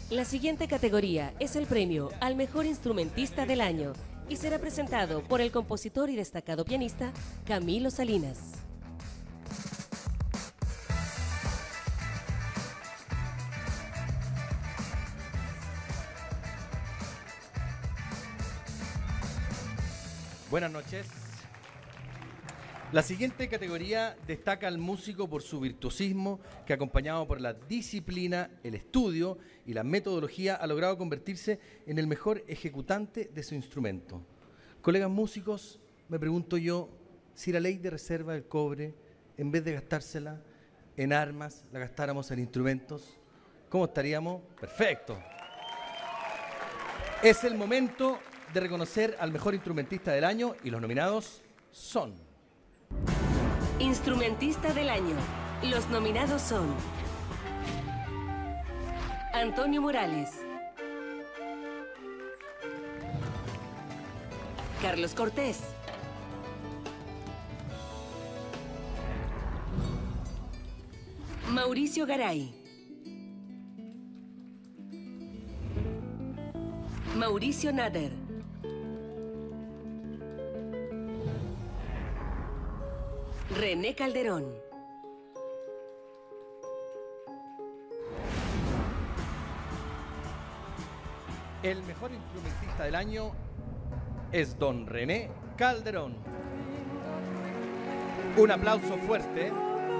La siguiente categoría es el premio al mejor instrumentista del año y será presentado por el compositor y destacado pianista Camilo Salinas. Buenas noches. La siguiente categoría destaca al músico por su virtuosismo, que acompañado por la disciplina, el estudio y la metodología ha logrado convertirse en el mejor ejecutante de su instrumento. Colegas músicos, me pregunto yo, si la ley de reserva del cobre, en vez de gastársela en armas, la gastáramos en instrumentos, ¿cómo estaríamos? ¡Perfecto! Es el momento de reconocer al mejor instrumentista del año y los nominados son... Instrumentista del año. Los nominados son Antonio Morales, Carlos Cortés, Mauricio Garay, Mauricio Nader, René Calderón. El mejor instrumentista del año es don René Calderón. Un aplauso fuerte.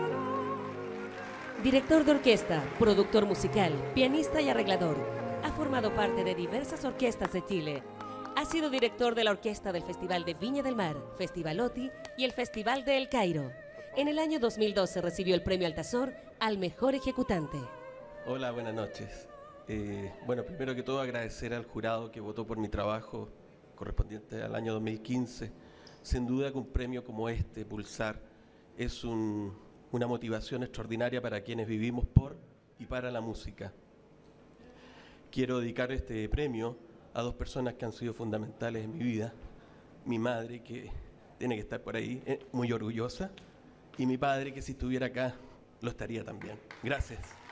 Director de orquesta, productor musical, pianista y arreglador. Ha formado parte de diversas orquestas de Chile. Ha sido director de la orquesta del Festival de Viña del Mar, Festival OTI y el Festival de El Cairo. En el año 2012 recibió el premio Altazor al mejor ejecutante. Hola, buenas noches. Bueno, primero que todo agradecer al jurado que votó por mi trabajo correspondiente al año 2015. Sin duda que un premio como este, Pulsar, es una motivación extraordinaria para quienes vivimos por y para la música. Quiero dedicar este premio a dos personas que han sido fundamentales en mi vida. Mi madre, que tiene que estar por ahí, muy orgullosa, y mi padre, que si estuviera acá, lo estaría también. Gracias.